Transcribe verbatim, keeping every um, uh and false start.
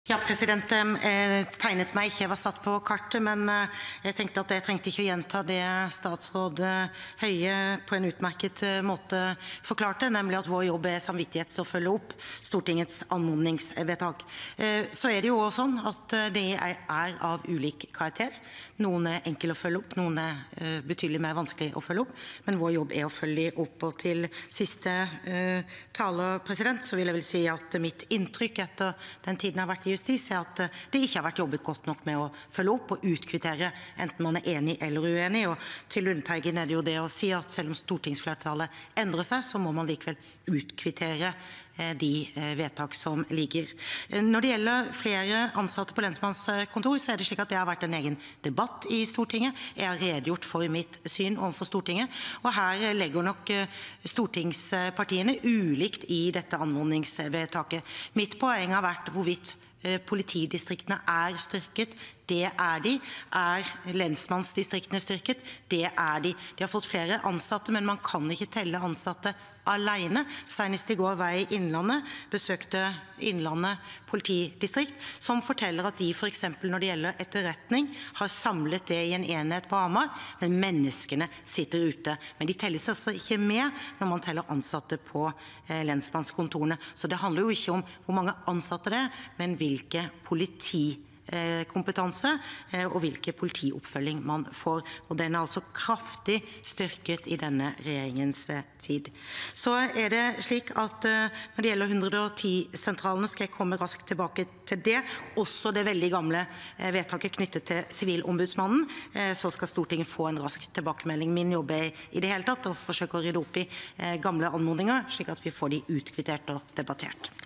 Ja, president, jeg tegnet meg ikke, jeg var satt på kartet, men jeg tenkte at jeg trengte ikke å gjenta det statsråd Høie på en utmerket måte forklarte, nemlig at vår jobb er samvittighets å følge opp Stortingets anmodningsvedtak. Så er det jo også sånn at det er av ulik karakter. Noen er enkle å følge opp, noen er betydelig mer vanskelig å følge opp, men vår jobb er å følge opp. Og til siste taler, president, så vil jeg vel si at mitt inntrykk etter den tiden jeg har vært i justis er at det ikke har vært jobbet godt nok med å følge opp og utkvittere, enten man er enig eller uenig. Og til Lundteigen er det jo det å si at selv om stortingsflertallet endrer seg, så må man likevel utkvittere de vedtak som ligger. Når det gjelder flere ansatte på lensmannskontor, så er det slik at det har vært en egen debatt i Stortinget. Jeg har redegjort for mitt syn overfor Stortinget, og her legger nok stortingspartiene ulikt i dette anmodningsvedtaket. Mitt poeng har vært hvorvidt politidistriktene er styrket. Det er de. Er lensmannsdistriktene styrket? Det er de. De har fått flere ansatte, men man kan ikke telle ansatte alene. Senest i går var jeg i Innlandet, besøkte Innlandet politidistrikt, som forteller at de for eksempel når det gjelder etterretning, har samlet det i en enhet på Hamar, men menneskene sitter ute. Men de telles altså ikke med når man teller ansatte på eh, lensmannskontorene. Så det handler jo ikke om hvor mange ansatte det er, men hvilke politi kompetanse og hvilken politioppfølging man får. Og den er altså kraftig styrket i denne regjeringens tid. Så er det slik at når det gjelder et ett ti-sentralene, skal jeg komme raskt tilbake til det. Også det veldig gamle vedtaket knyttet til Sivilombudsmannen. Så skal Stortinget få en rask tilbakemelding. Min jobb er i det hele tatt å forsøke å rydde opp i gamle anmodninger, slik at vi får de utkvittert og debattert.